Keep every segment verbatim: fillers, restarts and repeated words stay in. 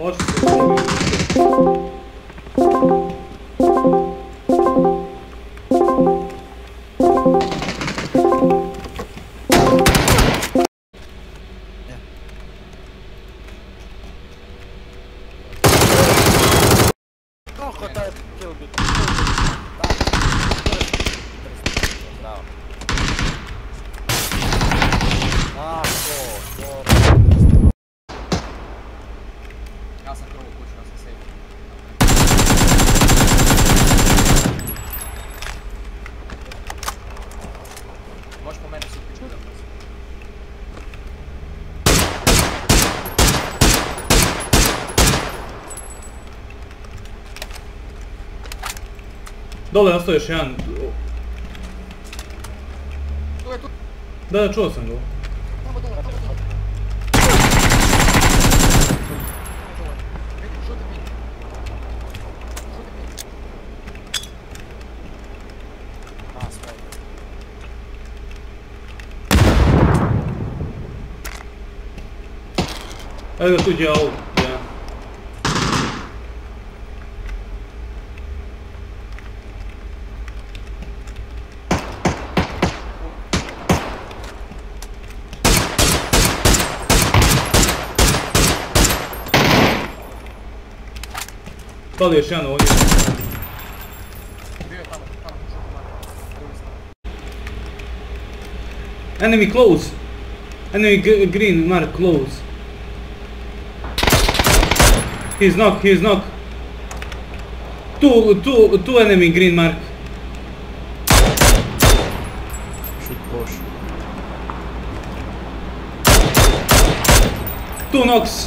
Dole ostao još jedan. Da, da, čuo sam ga. Ajde ga tu gdje ovo. Pali još jedan ovdje. Enemy close. Enemy green mark close. He's knock, he's knock. Two, two, two enemy green mark. Shoot push. Two knocks.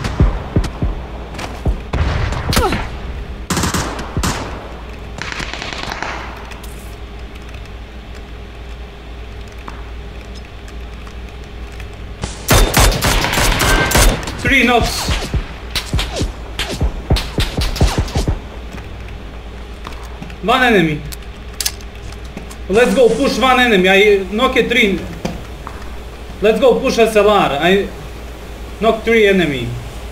Three knocks. One enemy. Let's go push one enemy. I knock it three. Let's go push S L R. I knock three enemy.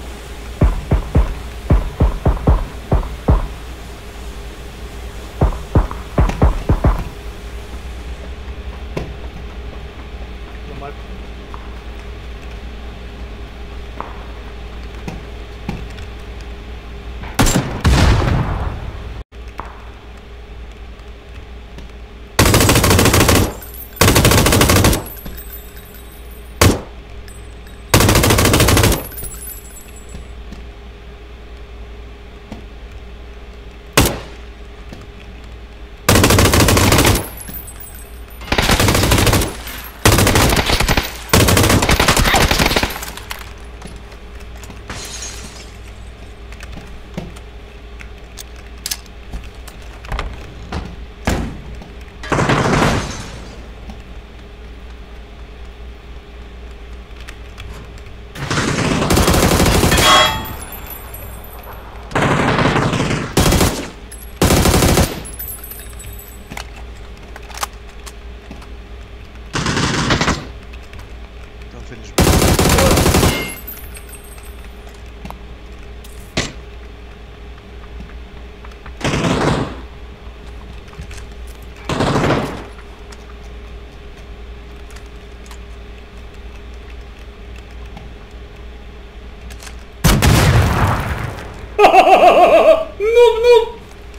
Noob, noob!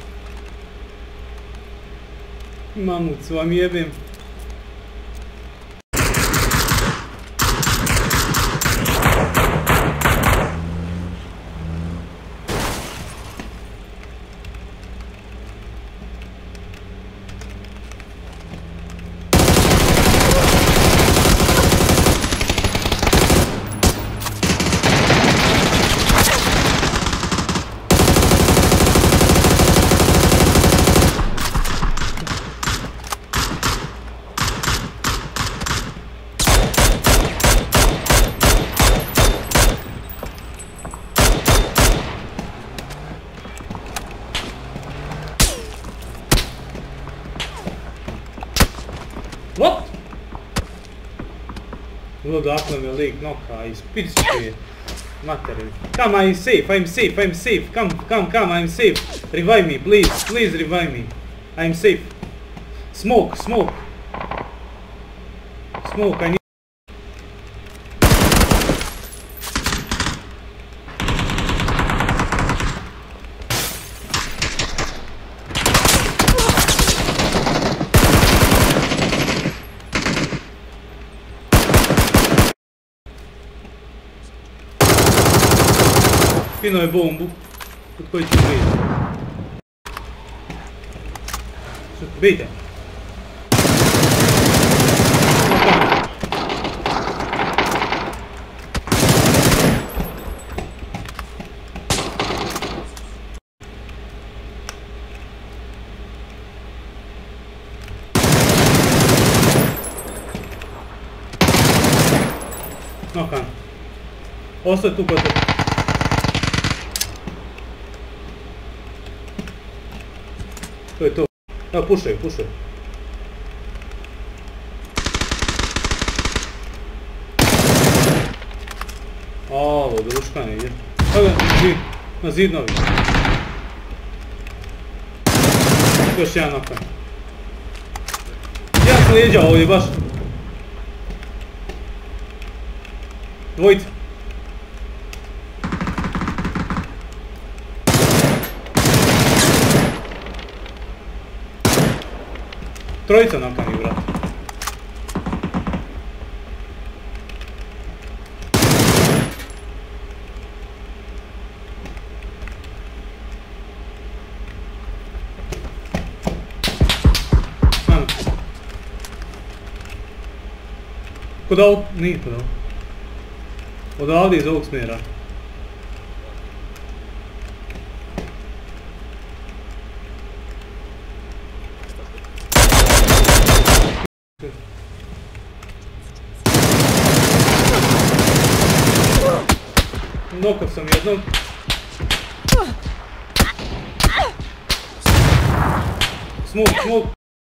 Mamucu vam jebim. What? Odakle me lik noka, ispici je. Material. Come, I'm safe, I'm safe, I'm safe. Come, come, come, I'm safe. Revive me, please, please revive me. I'm safe. Smoke, smoke. Smoke, I need... Skinuo je bombu, kod koji ću biti. Bijte. Nokan. Ostaje tu kod tebe. To je to. Evo, pušaju, pušaju. Ovo, druškane ide. Evo, na zid novi. Još jedan nokan. Ja sam lijeđao ovdje, baš. Dvojica. Trojica nakani, brate. Ano. Kod ovog? Nije kod ovog. Odavde iz ovog smjera. Nokao sam jednog. Smok, smok.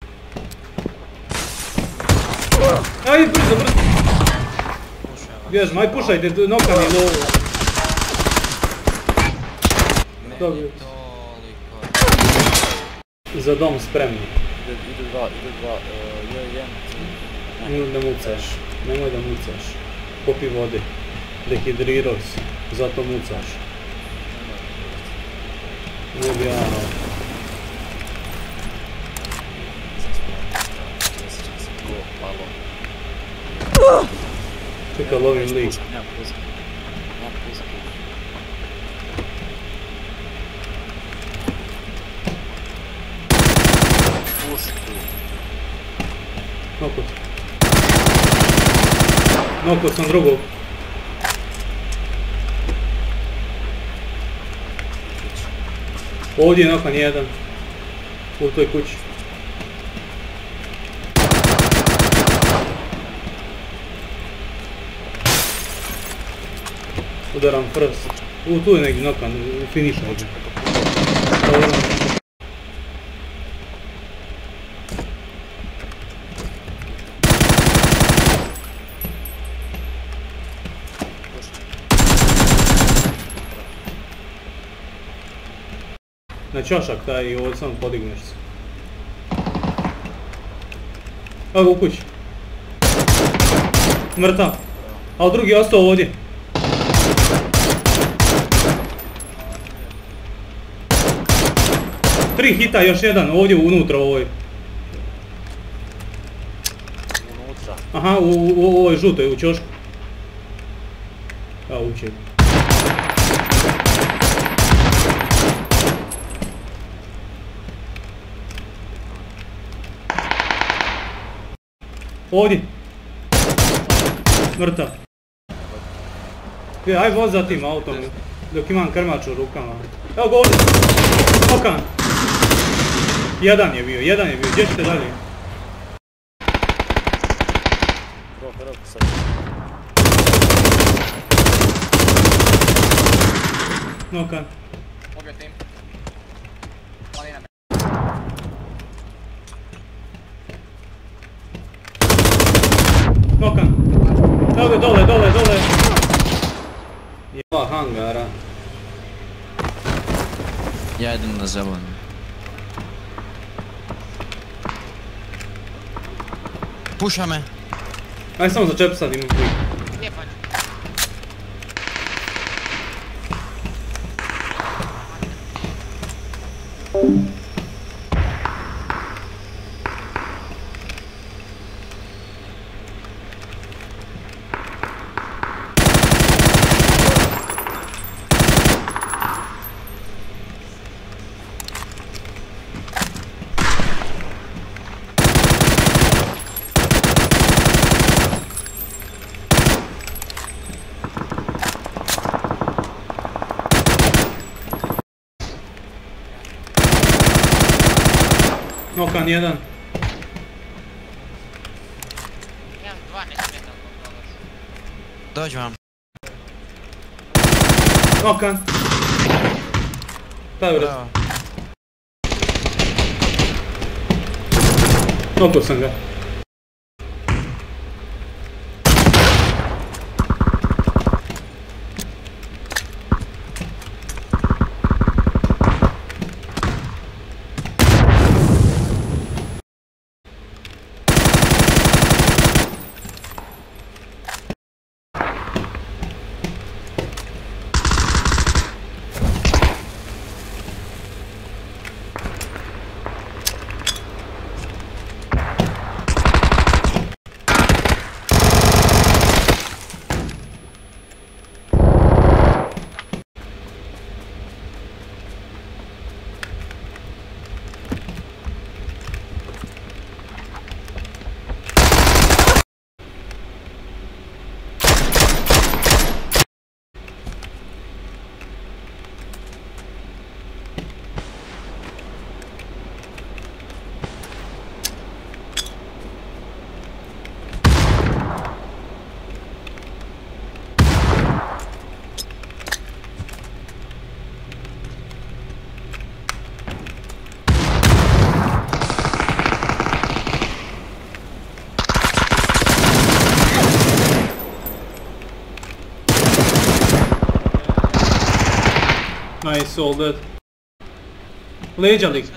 Ajde, brzo, brzo. Bježmo, aj pušajte, noka mi je lovo. Dobro. Za dom spremni. Idu dva, idu dva, je jedan. Nemoj da mucaš, nemoj da mucaš. Popi vode. Dehidrirao si, zato mucaš. Ne bi ja... Čekaj, lovim lik. Noko. Noko sam drugog. Ovdje je nokan jedan. U toj kući. Udaram prst. U, tu je neki nokan, finiso. Na čošak taj i ovdje samo podigneš se. Evo ga u kući. Mrtav. A drugi je ostao ovdje. Tri hita, još jedan ovdje unutra u ovoj. Unutra? Aha, u, u ovoj žutoj, u čošku. Evo uče. Ovdje. Mrtav. Aj voz za tim autom, dok imam krmač u rukama. Evo ga ovdje. Nokan. Jedan je bio, jedan je bio. Gdje ćete dalje? Rok, rok sad. Nokan. Mogio tim. Planina me. Nokan. Evo ga dole, dole, dole. Jeba hangara. Ja idem na zelenu. Puša me. Aj samo začep sad imam quick. Nije pađu. Nokan jedan. Imam dva nesmeta oko toga. Dođu vam. Nokan. Taj uraz. Bravo. Nokao sam ga. Nice, all dead. Leđa lik.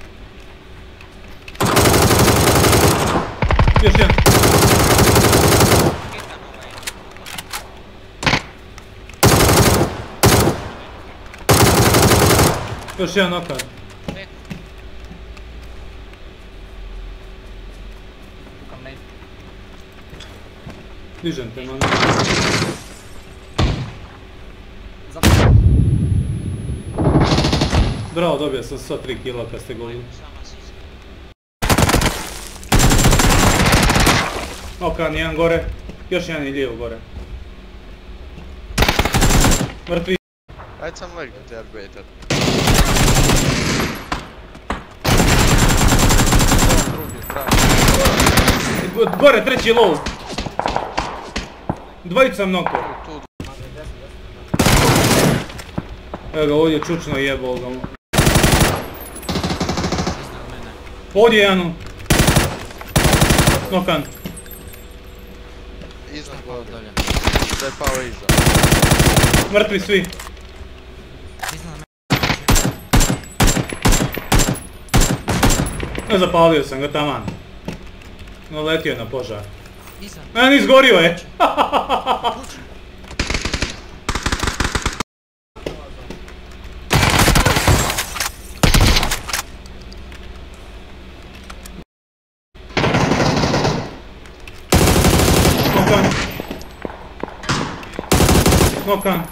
Još jedan. Još jedan nokan. Dižem te, man. Bravo, dobio sam sto tri kila kad ste govorili. Nokan, jedan gore. Još jedan i lijevo gore. Mrtvi. Ajde sam legnut, ja bejter. Gore, treći low. Dvojicu sam nokao. Evo ga, ovdje čučno jebao ga. Ovdje je jedan. Nokan. Iznad gore. Da je pao iza. Mrtvi svi. Ne, zapalio sam ga taman. Naletio je na požar. Ne, ni izgorio je. Nokan. Nokan.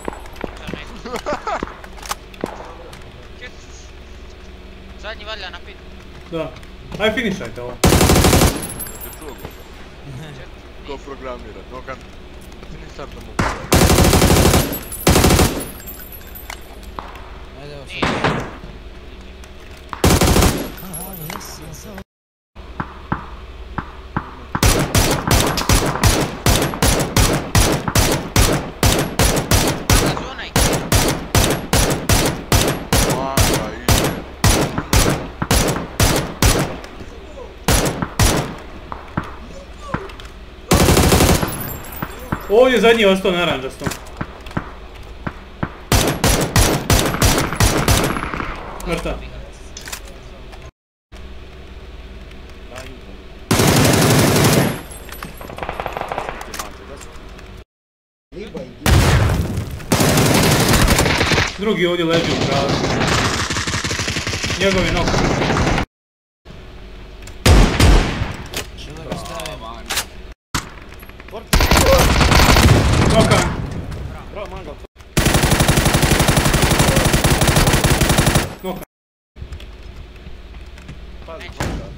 Zadnji valja na pit. Da. Aj finišajte ovo. Te čuo ga? Ko programira? Nokan. Finisar da mu Ajde, evo Nije. sam. Zonaj. Maka, ide. Ovdje zadnji je ostao naranđastom. Mrtav. Daj info. Ti mate, da su? Drugi ovdje leži u pravu. Njegov je nok. Što da ga stavim? Noka. Bravo, mangal. Noka. Pazi, Neće. mangal.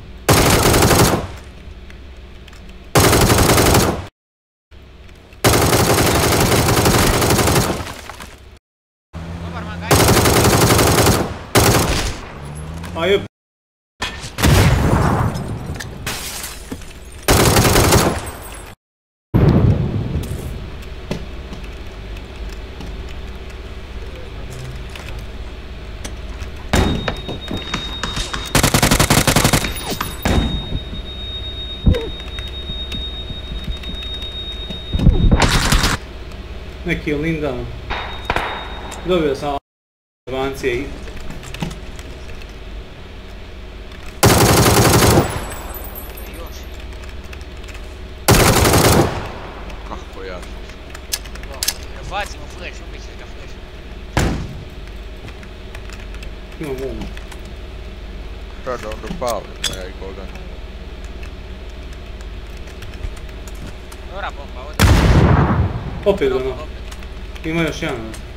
Dobar man, gaj. A je... Neki je Linda. Dobio sam avancije i... Još. Kako ja? Da bacimo flash, ubit ćeš ga flash. Imam umu. Kada onda pali, moja i koga. Dobra bomba, ovdje. Opet ga Opet, no. opet. Ima još jedan.